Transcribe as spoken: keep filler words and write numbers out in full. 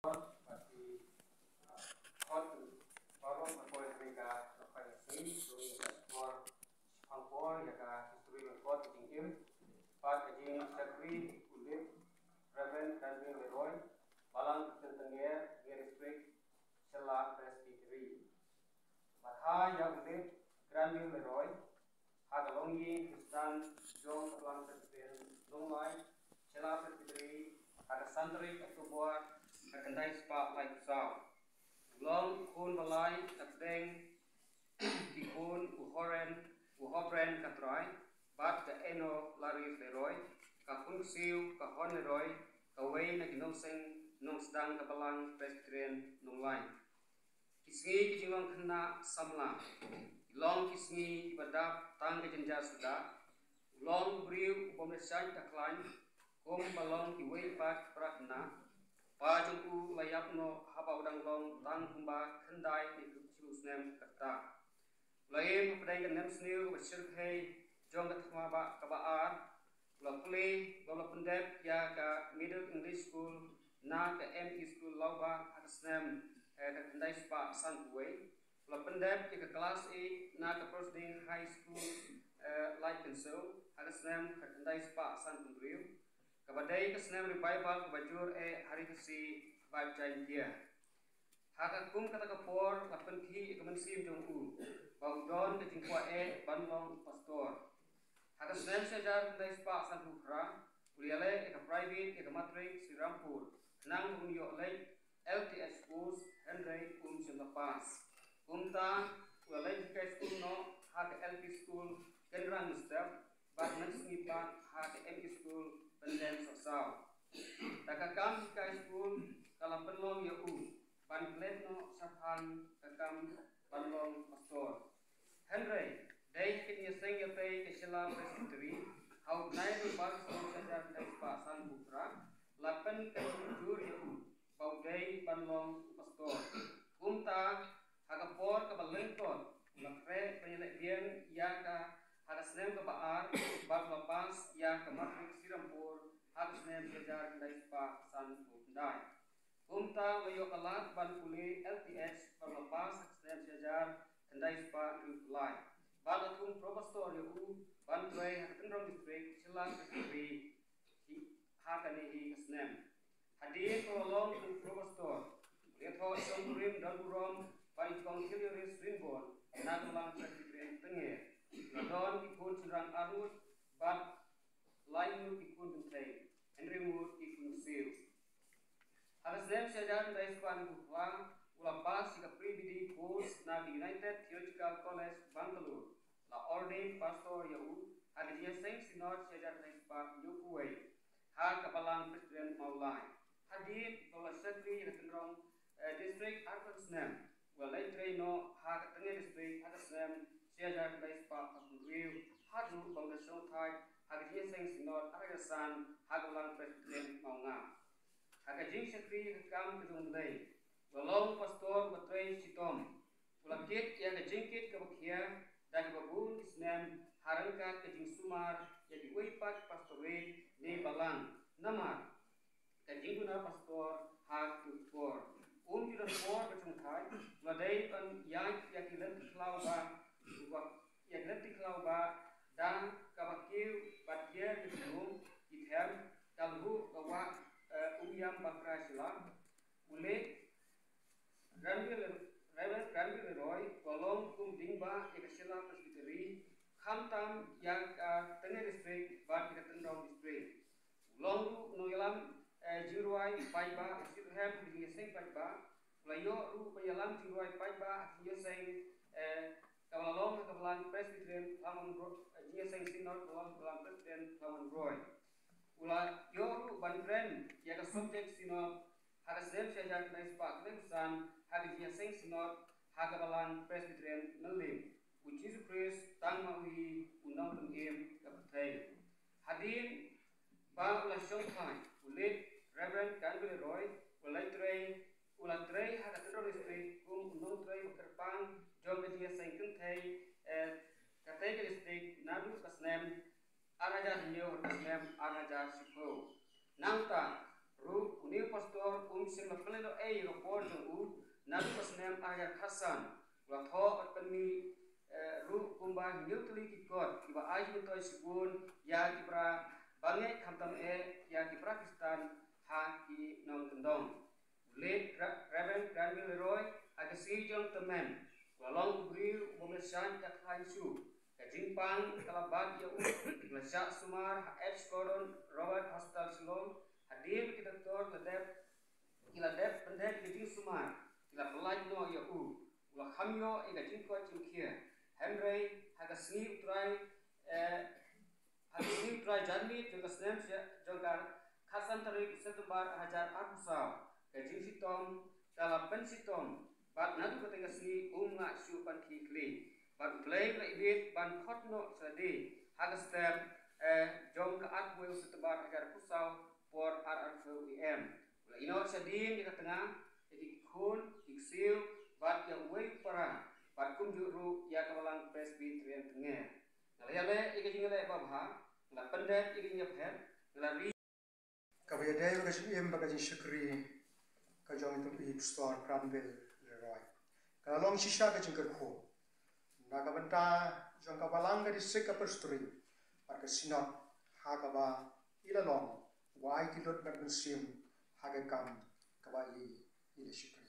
History Lyngkot jingim jing shakri Late Rev G Leroy balang tentengger district Sela Presbytery. Batha yang Late Rev Leroy hagalongi Kristen jong balang Presbytery Lunglai Sela Presbytery ada santri ketubuhan kendai spa lai kusau. Long kun balai takdeng dikun uhoren uhoren katrai bat ke eno lari Leroy kapun siu kahon Leroy kawai na ginoseng nong sedang kebalang Presbyterian nonglai kisngi kijingong kena samla long kisngi ibadap tang kejenjar sudah long briu pemerintah taklain kom balong iwei pat pratna pajung u layapno haba udang long tang kumba kendai di Snem kata lain pedai kenem sniu bersirhei jong ketama ba kabaan ulah pulih bala pendep ya ke Middle English School na ke M E School lauba atas Snem ke kendai spa san kuwe ulah pendep ya ke kelas E na ke Presbytery High School Light Council atas Snem ke kendai spa san kumbriu kabadai ke Snem revival bajur e hari kesi vibe jain dia hakakum kata kapor lapen ki kemensim jong u bau don ke jingkwa e banlong pastor hakas Snem sejar kendai spa san hukra uliale e ke private e ke matrik si rampur nang unyo late L T S schools Henry kum selapas kumta uliale ke school no hak L P school kenrang step bat nang singipan hak M E school pendem sosau takakam ke school kalam penlong ya u ban no saphan kakam banlong pastor Henry dai kitnya sengya pe ke Sela Presbytery hau nai du bar so sadar dai pa san putra lapen ke jur ya u bau dai banlong pastor kumta hagapor ke Lyngkot lakre penyelek biang ya ka hadas Snem ke baar bar lepas ya ke matrik sirampur hadas Snem sejar dai pa san pundai kumta layo kalat ban puli L T S berlepas Snem sejar kendai spa reply ban kum profesor yu ban trei hakendrong district Sela Presbytery hakane hi Snem hadir tolong kum profesor lihat songrim dan burom ban kong hilarious rimbon na tulang Presbytery tengah ladon ikun serang arut ban lain ikun bentai Henry Mood ikun siu Hadas Snem sejar dari sepan buka ulapas jika pribadi kurs na United Theological College Bangalore la ordained pastor yau hadia seng sinod sejar dari sepan yukuwei ha kapalang Presbyterian maulai hadir tola shakri kendrong district Arthur Snem walai traino ha ketengah district Hadas Snem sejar dari sepan pakuriu hadu banggasong thai hadia seng sinod aragasan ha kapalang Presbyterian maunga Hakajing shakri hakam kejong belai walong pastor batrei sitom ulakit ya kejingkit kebakia dan babun Snem harangkat kejing sumar ya diuipat pastore ne balang namar kejing guna pastor hak tukor um judan por kejong thai ladai pan yang ya kilen tiklau ba ya kilen tiklau ba dan kabakiu batia kejong ithem kalbu kawa Umiam bakra silam ule Granville Granville Leroy kolong kum dingba ke Sela Presbytery khamtam yang tengah district bat ke tendong district long no yalam jiruai paiba sirhem di seng paiba layo ru bayalam jiruai paiba dia seng kabalong kabalan Presbyterian Lamon dia seng sinod kabalan Presbyterian Lamon Roy ula yoru banfren ya ka subject sinod hadas Snem sejar kendai spa klemsan hadia seng sinod hagabalan Presbyterian nelim uji Christ tang maui unang tengim kapatai hadin ba ula shongkai ulit Reverend G Leroy ulai trei ula trei haga tendro district kum unang trei kerpang jom hadia seng kentai katai ke district nadu ka Snem araja hiyo Snem araja sipo nangta Ru uni pastor um sim la pelelo e report u nalu pasnem ayat Hasan la tho at penmi ru kumba hindu tuli ki god kiba ayu toy sibun ya kibra bange khamtam e ya kibra Kristan ha ki nong kendong Late Rev G Leroy agasi jong temen lalong bri bomesan tak hansu kajing pang kalabat ya u glasak sumar ha H Gordon Robert Hostel Silong hadir kita tor ledep kila dep pendek kajing sumar kila pelaj no ya u ula khamyo e kajing ko jingkia Henry hagasni utrai hagasni utrai janmi juga snem jongkar khasan tarik setembar hajar akusau kajing sitom dalam pensitom bat nadu kategasi umga su pan kikli bat play la ibit ban khotno sadi hagastem jong ka atwel setembar hajar kusau por R R V M la ino sadin di tengah jadi khun diksil bat yang wei para bat kum juru ya kawalang Presbytery tengah ngalale ikajing le babha la pendet ikajing phet la ri Kabaya bagasi em bagasi shakri kajong itu i store Presbytery Leroy kalong sisa kajing kerko naga benta jong kawalang dari seka Presbytery pada sinot hagaba ilalong wai kilot berbensim hagakam kabai ila shakri